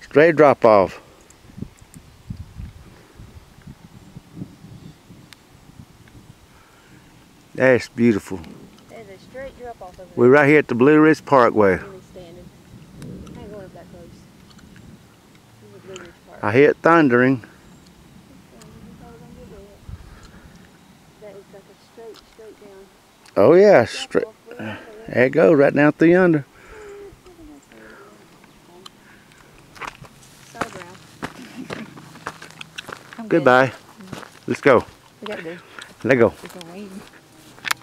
Straight drop off. That's beautiful. There's a straight drop off over there. We're right here at the Blue Ridge Parkway. Really standing. I ain't going up that close. This is Blue Ridge Park. I hear it thundering. That is like a straight down. Oh yeah, straight. There it goes, right down through yonder. Goodbye. Let's go. We gotta go. Let go. We're going.